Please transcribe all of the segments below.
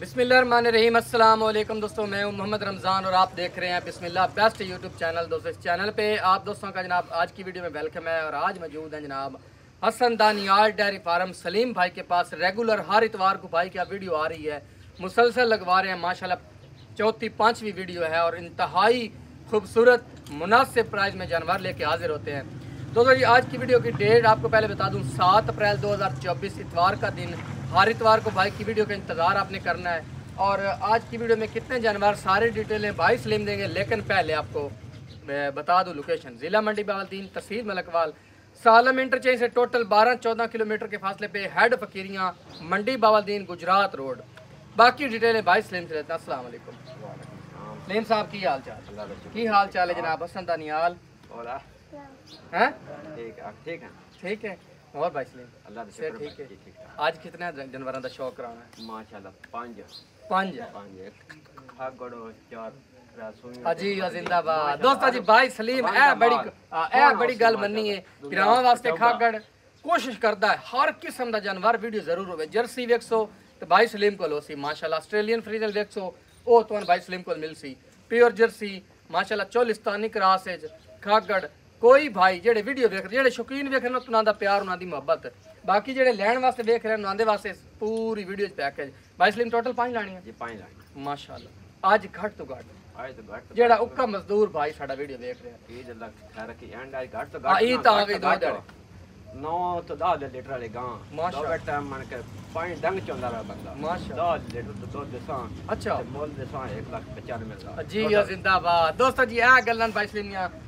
बिस्मिल्लाहिर्रहमानिर्रहीम। अस्सलाम वालेकुम दोस्तों, मैं हूं मोहम्मद रमज़ान और आप देख रहे हैं बिस्मिल्लाह बेस्ट यूट्यूब चैनल। दोस्तों इस चैनल पे आप दोस्तों का जनाब आज की वीडियो में वेलकम है और आज मौजूद हैं जनाब हसन दानियाल डेयरी फार्म सलीम भाई के पास। रेगुलर हर इतवार को भाई की वीडियो आ रही है, मुसलसल लगवा रहे हैं माशाल्लाह। चौथी पाँचवीं वीडियो है और इंतहाई खूबसूरत मुनासिब प्राइस में जानवर लेके हाजिर होते हैं। दोस्तों जी आज की वीडियो की डेट आपको पहले बता दूं, 7 अप्रैल 2024 इतवार का दिन। हर इतवार को भाई की वीडियो का इंतज़ार आपने करना है। और आज की वीडियो में कितने जानवर सारी डिटेलें भाई सलीम देंगे, लेकिन पहले आपको बता दूं लोकेशन ज़िला मंडी बावलदीन, तहसील मलकवाल, सालम इंटरचेंज से टोटल 12-14 किलोमीटर के फासले पे, हेड फकीरियाँ, मंडी बावलदीन, गुजरात रोड। बाकी डिटेलें भाई सलीम से रहते हैं। अस्सलाम वालेकुम सलीम साहब, की हाल चाल? की हाल चाल है जनाब हसन दानियाल? हैं ठीक है। और भाई सलीम अल्लाह से ठीक है। आज कितने जानवरों का शौक कराना है? माशाल्लाह पांच अजी जिंदाबाद। दोस्तों जी भाई सलीम बड़ी गल मन्नी है, गिरावां वास्ते खागड़ कोशिश करता है हर किस्म का जानवर वीडियो जरूर हो। जर्सी वेखो तो भाई सलीम को सी माशाल्लाह, ऑस्ट्रेलियन फ्रीजन वेखो वो तो भाई सलीम को मिल सी, प्योर जर्सी माशाल्लाह, चोलिस्तानी क्रास खागड़। कोई भाई जेडे वीडियो देख रहे, जेडे शौकीन वेख रहे उन्होंने प्यार, उन्होंने मुहब्बत। बाकी जेडे लैन वास्ते देख रहे उन्होंने वास्ते पूरी वीडियो पैकेज। भाई सलीम टोटल 5 लानी है जी? 5 लानी माशाल्लाह। आज घट तो घट जेड़ा उक्का मजदूर भाई साडा वीडियो देख रहे हैं, ईद अल्लाह खैर की एंड आई घट तो घट ई तो आ गई 9 तो 10 लीटर वाले गां माशाल्लाह टाइम मन के पानी डंग चोंदा रहा बंदा माशाल्लाह। 10 लीटर तो दूध देसा अच्छा मोल देसा 1,95,000 जी जिंदाबाद। दोस्तों जी आ गल्लां भाई सलीम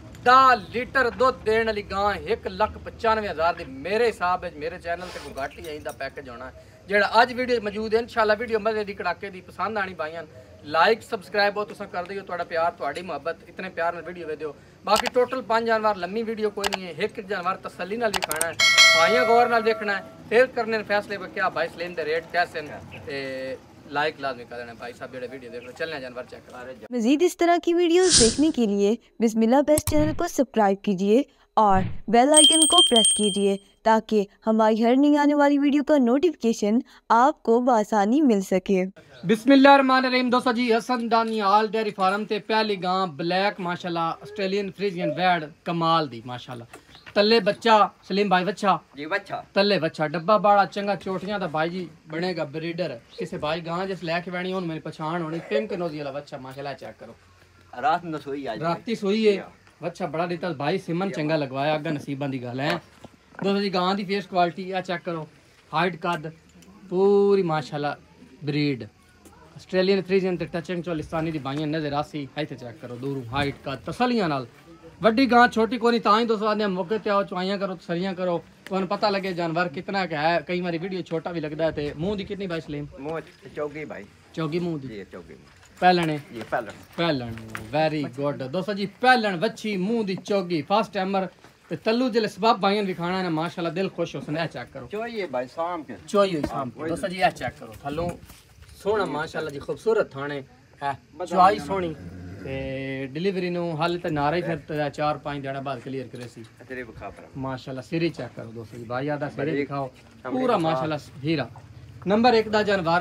10 लीटर दुध देने वाली गां 1,95,000 दी मेरे हिसाब मेरे चैनल से कोई घट ही इंदा पैकेज होना है जेड़ा आज वीडियो मौजूद है। इंशाल्लाह वीडियो मजे दी कड़ाके दी पसंद आनी भाईयां, लाइक सबसक्राइब हो तुसा कर दियो, तुहाडा प्यार तुहाडी मुहब्बत इतने प्यार नाल वीडियो वे दियो। बाकी टोटल 5 जानवर, लम्मी वीडियो कोई नहीं है, एक जानवर तसल्ली नाल दिखाना है, भाईयां गौर नाल देखना है, फिर करने फैसले पे क्या भाई सलीम दे रेट कैसे हैं। लाइक लाजमी कर देना भाई साहब जेडे वीडियो देख रहे। चलने जानवर चेक कर। मज़ीद इस तरह की वीडियोस देखने के लिए बिस्मिल्लाह बेस्ट चैनल को सब्सक्राइब कीजिए और बेल आइकन को प्रेस कीजिए ताकि हमारी हर नई आने वाली वीडियो का नोटिफिकेशन आपको बआसानी मिल सके। बिस्मिल्लाहिर्रहमानिर्रहीम। दोस्तों जी हसन दानियाल डेयरी फार्म ते पहली गां ब्लैक माशाल्लाह, ऑस्ट्रेलियन फ्रीजियन वैड कमाल दी माशाल्लाह। तले बच्चा सलीम भाई बच्चा जी बच्चा तले बच्चा डब्बा बाड़ा चंगा चोटियां दा भाई जी बनेगा ब्रीडर। किसी भाई गां जिस लैके बैणी हुन मेरी पहचान होनी। पिंक नोजी वाला बच्चा माशाल्लाह चेक करो, रात में सोई आज राती सोई है बच्चा बड़ा डिटेल भाई सिमन चंगा लगवाया, अग्गा नसीबां दी गल है। दोस्तों जी गां दी फेस क्वालिटी आ चेक करो, हाइट कद पूरी माशाल्लाह ब्रीड ऑस्ट्रेलियन फ्रीजियन ते टचिंग चोलिस्तानी दी भाईयां नजर आसी है ते चेक करो दूर हाइट कद तसलियां नाल। वड्डी गां छोटी कोनी तां ही दोस्तों आने मौके ते आओ, चुआइयां करो सरियां करो, तुहानू पता लगे जानवर कितना का है। कई बार वीडियो छोटा भी लगता है। ते मुंह दी कितनी भाई सलीम? मुंह चौगी भाई, चौगी मुंह दी चौगी पहलने जी पहलन वेरी गुड। दोस्तों जी पहलन वच्छी मुंह दी चौगी फर्स्ट टाइमर ते तल्लू जिले सबब भाईयां दिखाना है माशाल्लाह, दिल खुश हो सन। चेक करो चोई भाई शाम के चोई शाम के। दोस्तों जी चेक करो थल्लों सोना माशाल्लाह जी खूबसूरत थाने है, चुआई सोनी ते डिलीवरी नु हाल ते नारा ही फिर 4-5 दिन बाद क्लियर करे सी तेरे बखा पर माशाल्लाह। सिरी चेक करो दोस्तों जी भाई आदा सिरी दिखाओ पूरा माशाल्लाह हीरा नंबर 1 दा जानवर।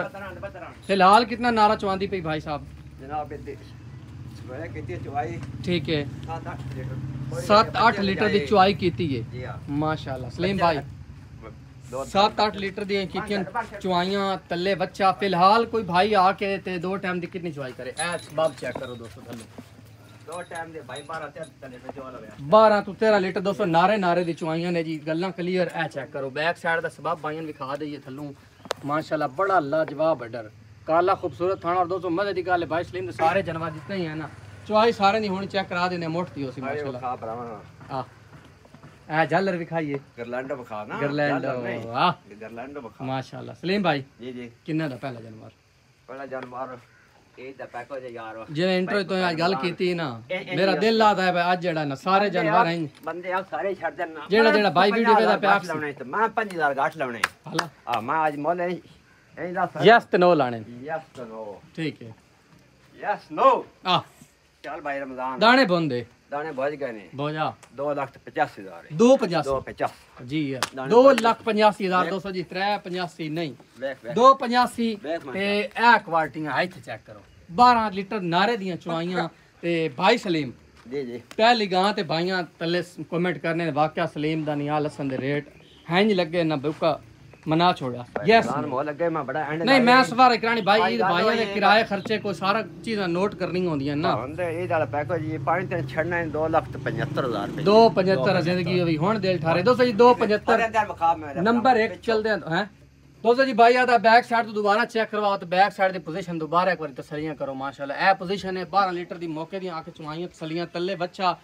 फिलहाल कितना नारा चवांदी पई भाई साहब? जनाब ठीक है 7-8 लीटर दी चुआई कीती है माशाल्लाह सलीम भाई। 7-8 लीटर दी कीतियां चुआइयां तले बच्चा। फिलहाल कोई भाई आके ते 2 टाइम दी कितनी चुआई करे ऐ सबब चेक करो दोस्तों थल्ले 2 टाइम दे भाई 12 तो 13 लीटर दोस्तों नारे दी चुआइयां ने जी, गल्लां क्लियर। ऐ चेक करो बैक साइड दा सबब भाईयां विखा दईए थल्लों माशाल्लाह, बड़ा लाजवाब अडर काला खूबसूरत थाना। और दोस्तों मजे दी गल है भाई सलीम दे सारे जानवर जितने ही है ना चुआई सारे दी होनी चेक करा देने मोट दी होसी माशाल्लाह। आ झालर दिखाइए गरलैंडो बखा ना गरलैंडो बखा माशाल्लाह। सलीम भाई जी जी किन्ना दा पहला जानवर ए दा पैको जे यार जे इंट्रो तो आज गल कीती ना मेरा दिल लादा है आज जेड़ा ना सारे जानवर हैं बंदे आ सारे छड़ देना जेड़ा भाई वीडियो पे दा पैक लाने तो मैं 5000 गाठ लाने हां आ मैं आज मोल ए दा यस तो नो लाने यस तो नो ठीक है यस नो आ चल भाई रमजान दाने बंदे दाने भज गए ने बोझा 2,85,000 250 250 जी है 2,85,200 जी 385 नहीं वेख वेख 285 वेख ते ए क्वालिटियां इत्थे चेक करो 12 लीटर नारे दियां चुआइयां ते भाई सलीम जी जी पहली गां ते भाइयां तले कमेंट करने वाकया सलीम दा नियाल हसन दे रेट हैं नहीं लगे ना बुका मना छोड़ा यस मोह लगे मैं बड़ा एंड नहीं मैं सवार करानी भाई ईद भाइयों दे किराए खर्चे कोई सारा चीज़ां नोट करनी होंदियां ना अंदर ये वाला पैकेज ये पानी ते छड़ना है 2,75,000 रुपए 275 जिंदगी अभी हुन दिल ठारे दोस्तों जी 275 नंबर 1 चलदे हैं दोस्तों जी भाई आदा बैक साइड तो दोबारा चेक करवाओ तो बैक साइड दी पोजीशन दोबारा एक बार तसलियां करो माशाल्लाह ए पोजीशन है 12 लीटर दी मौके दी आके चुआइयां तसलियां तल्ले बच्चा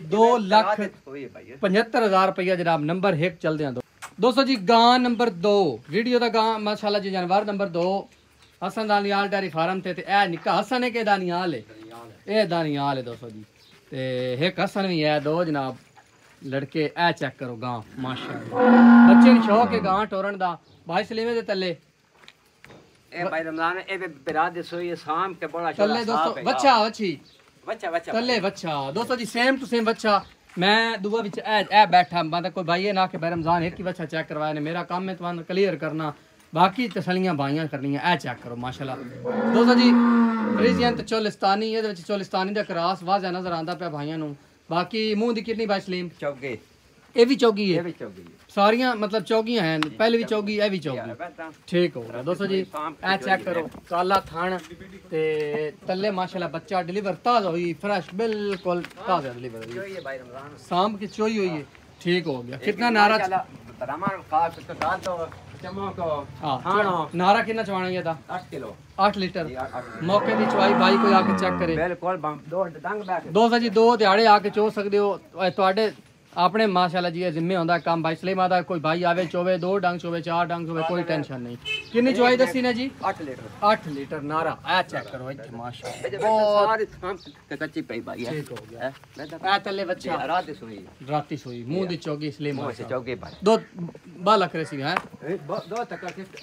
2,75,000 रुपया जनाब नंबर 1 चलदे हैं दोस्तों जी गां नंबर 2 वीडियो दा गां माशाल्लाह जी जानवर number 2 Hasan Daniyal dairy farm ते ए निक्का हसन है के दानियाल है ए दानियाल है दोस्तों जी ते एक हसन भी है दो जनाब लड़के ए चेक करो गां माशाल्लाह बच्चे ने शौक है गां टोरन दा भाई सलीमे दे तल्ले ए भाई रमजान ए बिराद दे सोई शाम के बड़ा तल्ले दोस्तों बच्चा बच्ची बच्चा बच्चा तल्ले बच्चा दोस्तों जी सेम टू सेम बच्चा मैं दुआ विच ए बैठा मतलब कोई भाई ना के रमजान एक ही बच्चा चेक करवाया ने मेरा काम है तो क्लियर करना बाकी तसलियां भाइयां करनियां ए चेक करो माशाल्लाह दोस्तों जी फ्रीजियन ते चोलिस्तानी ये चोलिस्तानी दा क्रॉस वाज़ा नजर आंदा पे भाइयां नु बाकी मुंह दी कितनी भाई सलीम चौगी ए भी चौगी है ये भी चौगी सारियां मतलब चौगियां हैं पहले भी चौगी ए भी चौगी ठीक हो गया दोस्तों जी ए चेक करो काला थान ते तल्ले माशाल्लाह बच्चा डिलीवर ताजा हुई फ्रेश बिल्कुल ताजा डिलीवर हुई ये भाई रमजान शाम की चोई हुई है ठीक हो गया कितना नारा तरामान खास तो दाल तो चमो को हाँ नारा कितना चवाना ये था 8 किलो 8 लीटर मौके दी चवाई भाई कोई आके चेक करे बिल्कुल दो डंग बैठ दो जी 2 दिहाड़े आके चो सकते हो ਤੁਹਾਡੇ अपने माशाल्लाह जी जिम्मे होंदा काम भाई सलीम आदा कोई भाई आवे चोवे 2 डंग चोवे 4 डंग चोवे कोई टेंशन नहीं कितनी चवाई दसी ने जी 8 लीटर 8 लीटर नारा आ चेक करो इथे माशाल्लाह सारी थाम कच्ची पई भाई है ठीक हो गया मैं तो आ तले बच्चा रात सोई राती सोई मुंह दी चौगी सलीम मुंह से चौकी भाई दो बाला करे सी हैं दो तक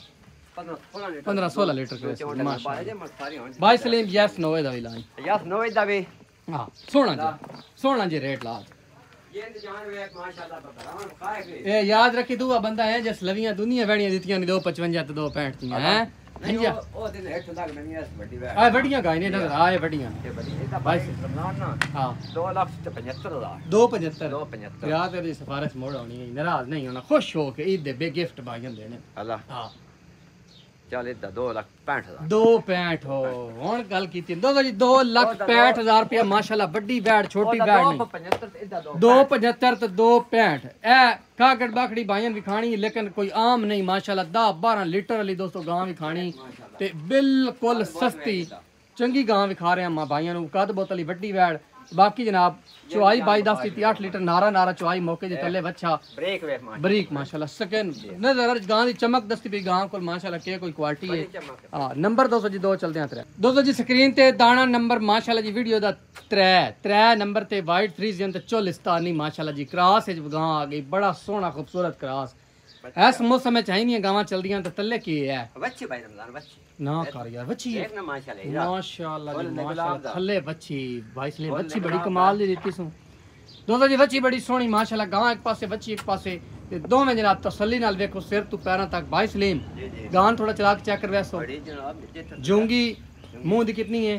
15-16 लीटर करे भाई सलीम यस नो दा ऐलान यस नो दा भी हां सोना जी रेट ला ये जान वे माशाल्लाह बराबर खाए गए ए याद रखी दूआ बंदा है जस लवियां दुनिया बैणियां दित्तियां ने 255 ते 265 थी हैं नहीं ओ दिन हेठ तक नहीं है बड़ी वे आ बड़ियां गाय ने नजर आए बड़ियां ये बड़ी ए भाई रमजान ना हां 2,75,000 275 याद तेरी सिफारिश मोड़ होनी है नाराज नहीं होना खुश हो के ईद दे बे गिफ्ट भाईयां देने अल्लाह हां चल इदा 2,65,000 265 हो हुन गल कीती दोस्तों जी 2,65,000 रुपया माशाल्लाह बड़ी बैड छोटी बैड नहीं 275 ते 265 ए कागड़ बाखड़ी भाईयां भी खानी लेकिन कोई आम नहीं माशाल्लाह 10-12 लीटर वाली दोस्तों गां भी खानी ते बिल्कुल सस्ती चंगी गां भी खा रहे हैं मां भाईयां नु कद बोतल ही वड्डी बैड बाकी जनाब चुआई 22-10 8 लीटर नारा चुआई मौके दे तले बच्चा बरीक माशाल्लाह सेकंड नजर गां दी चमक दस्ती भी गां को माशाल्लाह के कोई क्वालिटी है हां नंबर 200 जी 2 चलदे हैं 3 दोस्तों जी स्क्रीन ते दाना नंबर माशाल्लाह जी वीडियो दा 3 नंबर ते वाइट फ्रीजियन ते चोलिस्तानी माशाल्लाह जी क्रॉस है गां आ गई बड़ा सोहना खूबसूरत क्रॉस ऐस मौसम में चाहिए गावां चलदियां ते तले की है बच्ची भाई रमजान बच्ची ना कर यार बच्ची है ना माशाल्लाह माशाल्लाह जी माशाल्लाह थल्ले बच्ची भाई इसलिए बच्ची बड़ी कमाल दी दित्ती सु दोस्तों जी बच्ची बड़ी सोहनी माशाल्लाह गां एक पासे बच्ची एक पासे ते दोवें जनाब तसल्ली नाल देखो सिर तू पैरां तक भाई सलीम गां थोड़ा चला के चेक कर वैसो जूंगी मुंह दी कितनी है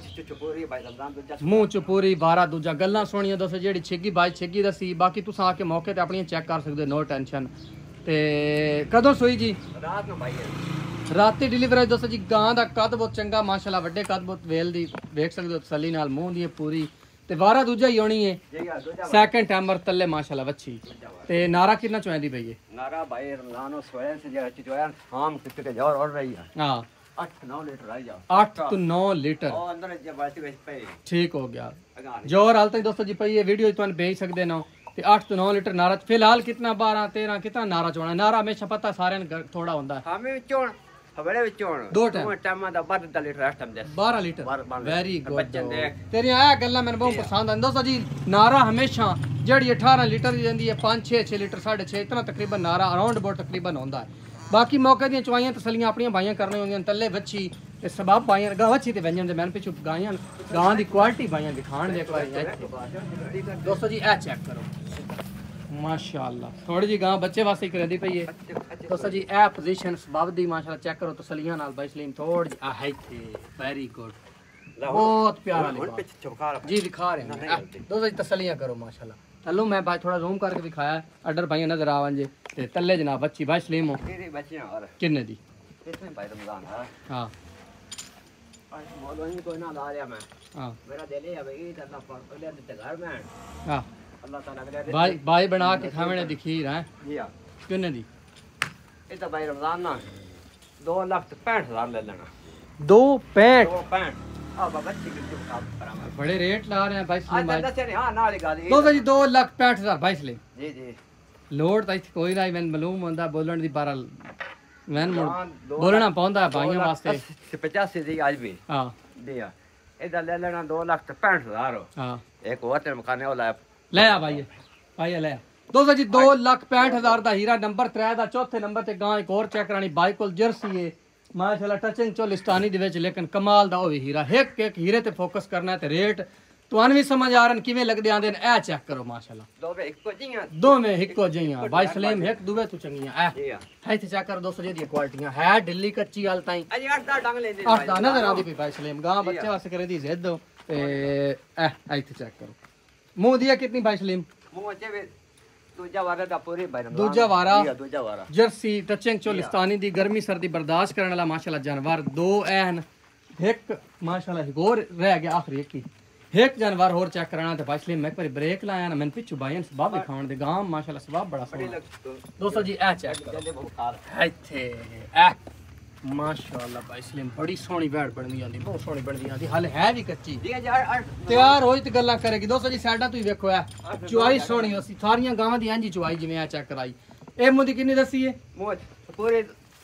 मुंह चुपूरी 12 दूजा गल्लां सोहणियां दोस्तों जेड़ी छिगी भाई छिगी दसी बाकी तुसां आके मौके ते अपनी चेक कर सकदे नो टेंशन ते कदों सोई जी रात नु भाई राती डिलीवर है दोस्तों जी गां दा कद बहुत चंगा माशाल्लाह वड्डे कद बहुत वेल दी देख सकदे हो तसल्ली नाल मुंह दी पूरी ते वारा दूजा ही होनी है सेकंड टाइमर तल्ले माशाल्लाह बच्ची ते नारा कितना चुआंदी भई है नारा भाई रमजान स्वयं से जो शाम कितने के जोर और रही है हां 8-9 लीटर आई जा 8 to 9 लीटर ओ अंदर जब बाल्टी में पे ठीक हो गया जोर हाल तक दोस्तों जी पई ये वीडियो तुम भेज सकदे ना ते 8 to 9 लीटर नारा फिलहाल कितना 12-13 कितना नारा चोना नारा हमेशा पता सारे थोड़ा होता है हमें चोण हवड़े विचोण दो टाइम दा 12 लीटर टाइम दे 12 लीटर वेरी गुड बच्चन देख तेरी आया गल्ला मैंने बहुत पसंद आई दोस्तों जी नारा हमेशा जेडी 18 लीटर दी जंदी है 5-6 लीटर 6.5 इतना तकरीबन नारा अराउंड अबाउट तकरीबन होता है बाकी मौके दी चवाइयां तसलियां अपनी भाइयां करने होंदियां तल्ले बच्ची ਤੇ ਸਬਬ ਪਾਈਆਂ ਗਾਂ ਵੱਛੀ ਤੇ ਵੰਜਣ ਦੇ ਮੈਂ ਪਿੱਛੋਂ ਗਾਈਆਂ ਗਾਂ ਦੀ ਕੁਆਲਿਟੀ ਪਾਈਆਂ ਦਿਖਾਣ ਦੇ ਇੱਕ ਵਾਰੀ ਦੋਸਤੋ ਜੀ ਇਹ ਚੈੱਕ ਕਰੋ माशाअल्लाह थोड़ी जी गां बच्चे वास्ते करदी पई है दोस्तों जी ए पोजीशन सबब दी माशाअल्लाह चेक करो तसलियां नाल भाई सलीम थोड़ी जी आ है थे वेरी गुड बहुत प्यारा लिबास जी दिखा रहे हैं दोस्तों जी तसलियां करो माशाअल्लाह चलो मैं भाई थोड़ा जूम करके दिखाया अडर भाई नजर आवन जे ते तल्ले जनाब बच्ची भाई सलीम हो बच्चियां और कितने दी कितने भाई रमजान है हां आज मौलवी कोई ना ला रहा मैं हां मेरा दिल है भाई अल्लाह पर ले दे घर में हां अल्लाह ताला के भाई भाई बना के खावणे दी खीर है जी हां कितने दी ये तो भाई रमजान ना 2,65,000 ले लेना 2.65 2.65 अब बच्ची की काम करा बड़े रेट ला रहे हैं भाई सलीम भाई दस हां नाल गाल दोस्तों जी 2,65,000 भाई सलीम जी जी लोड तो इत्थे कोई नहीं मैं मालूम होंदा बोलण दी बारल मैं बोलना पाउंदा भाइयों वास्ते 85 दी आज भी हां दिया इधर ले लेना 2,65,000 हां एक होटल मकाने वाला ले आ भाई भाई ले दोस्तों जी 2,65,000 दा हीरा नंबर 3 दा चौथे नंबर ते गां एक और चेक करानी बाई कोल जर्सी है माशाल्लाह टचिंग चोलिस्तानी दे विच लेकिन कमाल दा होवे हीरा एक एक हीरे ते फोकस करना है ते रेट तुहानू भी समझ आ रन किवें लगदे आंदे ने ए चेक करो माशाल्लाह दोवे इक्को जियां दोवें हिक्को जियां भाई सलीम एक दुवे तू चंगियां ए जी हां है इत्थे चेक करो दोस्तों जी दी क्वालिटीयां है ढिल्ली कच्ची हाल ताई अजी 8 डंग लेंदे आठ दा नजर आंदी पई भाई सलीम गां बच्चे वास्ते करे दी जिद ते ए इत्थे चेक करो मुंह दिया कितनी भाई सलीम मुंह चे दूजा वारा दा पूरी भाई दूजा वारा दूजा वारा जर्सी टचिंग चोलिस्तानी दी गर्मी सर्दी बर्दाश्त करने वाला माशाल्लाह जानवर दो ऐन एक माशाल्लाह एक और रह गया आखिरी एक ही एक जानवर और चेक कराना तो भाई सलीम मैं एक बार ब्रेक लाया ना मैंने पिछू भाई सबाब दिखाउण दे गांव माशाल्लाह सबाब बड़ा सोहना दोस्तों जी ए चेक करो इत्थे ए माशाल्लाह भाई सलीम बड़ी सोहनी बैठ बनदी आंदी बहुत सोहनी बनदी आंदी हाले है भी कच्ची तैयार होई ते गल्लां करेगी दोस्तों जी साइडा तू देखो है चुआई सोहनी होसी सारियां गावां दी इंजी चुआई जिवें आ चेक कराई ए मुंदी कितनी दसी है मुंह पूरे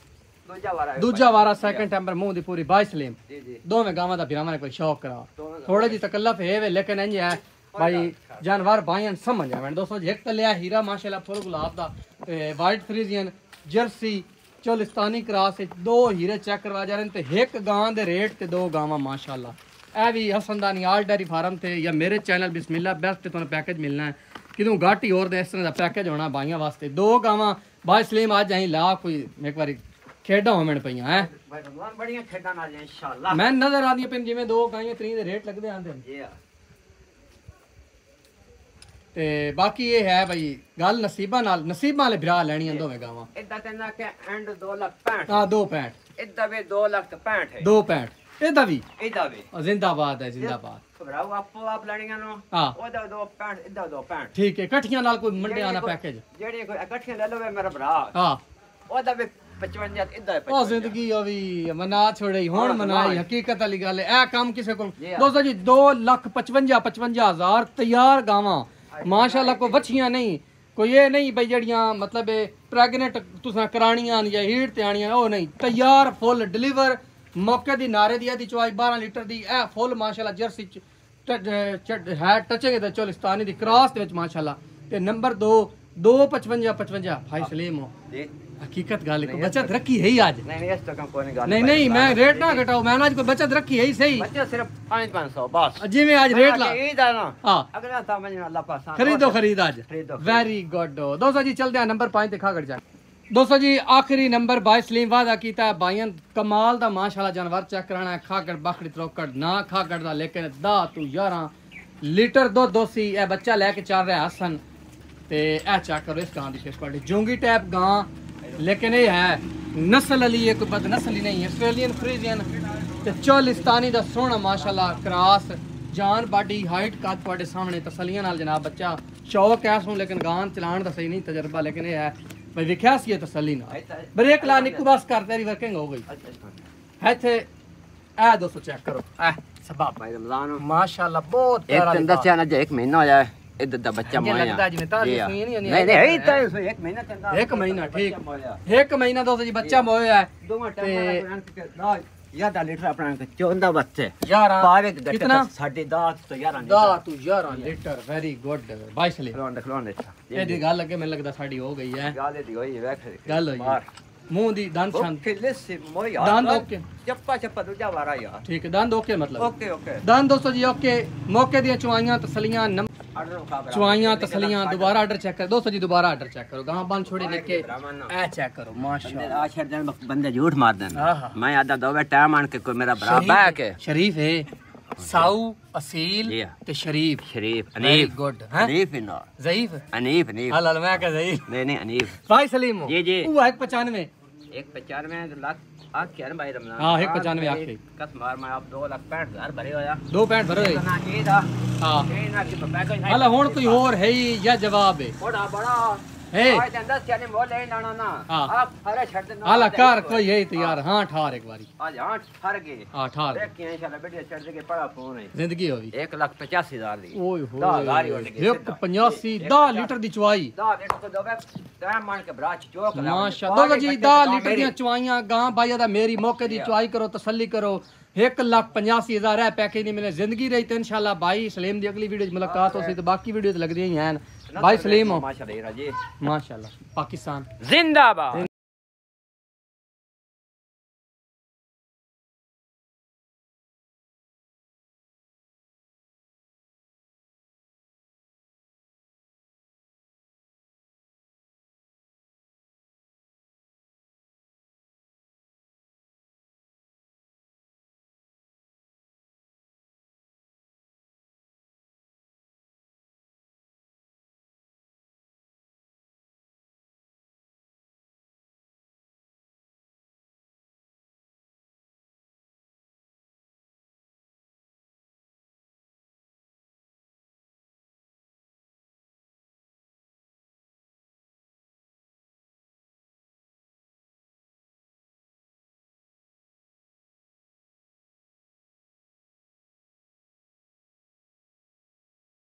दूजा वारा सेकंड टेंपर मुंह दी पूरी भाई सलीम जी जी दोवें गावां दा फिरावां ने कोई शौक करा थोड़ा जी तकल्लफ है वे लेकिन इंज है भाई जानवर भाईन समझ आवन दोस्तों जी एक तलिया हीरा माशाल्लाह फुल गुलाब दा white Friesian Jersey Cholistani cross दो हीरे चेक करवा जा रहे हैं एक गां दे रेट ते दो गावां माशाल्लाह ए भी हसनदानी आल डेयरी फार्म थे या मेरे चैनल बिस्मिल्लाह बेस्ट ते तुहानू पैकेज मिलना है किदों घट ही और दे इस तरह दा पैकेज होना भाइयां वास्ते दो गावां भाई सलीम आज अहीं ला कोई एक बारी खेडा होमण पईयां हैं भाई भगवान बढ़िया खेडा ना जाए इंशाल्लाह मैं नजर आंदी पे जिवें दो गाइयां त्री दे रेट लगदे आंदे जी हां ते बाकी ये है भाई गल नसीबा वाले बिरा लेनी दोवें गावां इदा तेना के एंड 2,65 हां 2.65 इदा भी 2,65 है 2.65 एदा भी जिंदाबाद है जिंदाबाद घबराओ आपो आप लेणीਆਂ ਨੂੰ हां ਉਹਦਾ 2.65 ਇਦਾ 2.65 ठीक है इकट्ठियां नाल कोई मंडे आना पैकेज ਜਿਹੜੀ ਕੋਈ ਇਕੱਠੀਆਂ ਲੈ ਲਵੇ ਮੇਰਾ ਭਰਾ हां ਉਹਦਾ ਵੀ 55 ਇਦਾ ओ जिंदगी अभी मना छोड़ी हुन मनाई हकीकत वाली गल है ए काम किसे को दोस्तों जी 2,55,000 तैयार गावां माशाल्लाह को बच्चियां नहीं कोई ये नहीं भाई जड़ियां मतलब प्रेगनेंट तुसा कराणियां या हीट ते आणियां ओ नहीं तैयार फुल डिलीवर मौके दी नारे दी चवाई 12 लीटर दी ए फुल माशाल्लाह जर्सी है टचिंग दे चोलिस्तानी दी क्रॉस दे विच माशाल्लाह ते नंबर 2,55 भाई सलीम हो हकीकत गाल को बचत रखी है ही आज नहीं इस तो कम कोई गाल नहीं मैं रेट ना घटाओ मैं आज को बचत रखी है ही सही बच्चे सिर्फ 500 बस जी मैं आज रेट ला ईद है ना हां अगला था मैं अल्लाह पास खरीद आज वेरी गुड दोस्तों जी चलते हैं नंबर 5 दिखा कर जा दोस्तों जी आखिरी नंबर भाई सलीम वादा कीता है भाईयन कमाल दा माशाल्लाह जानवर चेक कराना है खागड़ बकरी त्रोकड़ ना खागड़ दा लेकिन दा तू 11 लीटर दूध दोसी ए बच्चा लेके चल रहा है हसन ते ए चेक करो इस गां दी फेस क्वालिटी जोंगी टाइप गां लेकिन ये है नस्ल अली है कोई बदनस्ली नहीं है ऑस्ट्रेलियन फ्रीजियन ते चोलिस्तानी दा सोहना माशाल्लाह क्रॉस जान बाडी हाइट का ਤੁਹਾਡੇ सामने तसलियां नाल जनाब बच्चा शौक है सो लेकिन गान चलान दा सही नहीं तजर्बा लेकिन ये है भाई विख्या सी तसल्ली ना ब्रेक ला निकू बस कर तेरी वर्किंग हो गई है थे ए दोस्तों चेक करो ए सबब भाई रमजान माशाल्लाह बहुत प्यारा एक दस्या ना जे 1 महीना होया है इधर दा बच्चा मोया लगदा जिवें ताजी सुई नहीं नहीं तो 1 महीना चंदा 1 महीना ठीक 1 महीना दोस्तों जी बच्चा मोया है दोवां टाइम यादा लीटर अपना चौंदा बच्चे 11 पावे कितना 10.5 तो 11 तू 11 लीटर वेरी गुड भाई सलीम खलोन ये दी गल लगे मैंने लगदा साडी हो गई है गल दी होई वेख गल होई मुंह दी दंद छंद दंद ओके चप्पा चप्पा दूजा वारा यार ठीक है दंद ओके मतलब ओके ओके दंद दोस्तों जी ओके मौके दी चुआइयां तसलियां चुआइयां तसलियां दोबारा ऑर्डर चेक करो दोस्तों जी दोबारा ऑर्डर चेक करो गां बंद छोड़े लिख के ए चेक करो माशाल्लाह आ छड़ देन बंदे झूठ मार देन मैं आदा दोवे टाइम आन के कोई मेरा भरा बैठ के शरीफ है साऊ असील ते शरीफ शरीफ अनीफ गुड है अनीफ ना ज़ईफ अनीफ अनीफ हलाल मैं कह ज़ईफ नहीं नहीं अनीफ भाई सलीम जी जी वो 195 195 लाख आख के भाई रमजान हां 195 आख के कस मार मैं आप 2,65,000 भरे होया 2.5 भरे ना ये था हां ये ना कि पैकेज है हला हुन कोई और है ही या जवाब है बड़ा बड़ा है आज 10 यानी मोल ले लाना ना आप हरे छड़ देना हला कर कोई है तैयार हां ठार एक बारी आज हां ठर गए हां ठार देख के इंशाल्लाह बेटे चढ़ के पड़ा फोन है जिंदगी होगी 1,85,000 दी ओए होए 10,000 ही हो गए 185 10 लीटर दी चुआई 10 लीटर तो दोगे टाइम मान के ब्राच चौक ला माशाल्लाह जी 10 लीटर दी चुआइयां गां भाई दा मेरी मौके दी चुआई करो तसल्ली करो 1,85,000 है पैकेज नहीं मिले जिंदगी रही तो इंशाल्लाह भाई सलीम दी अगली वीडियो मुलाकात होसी तो बाकी वीडियो लगदी ही हैं भाई सलीम हो माशाल्लाह जी माशाल्लाह पाकिस्तान जिंदाबाद।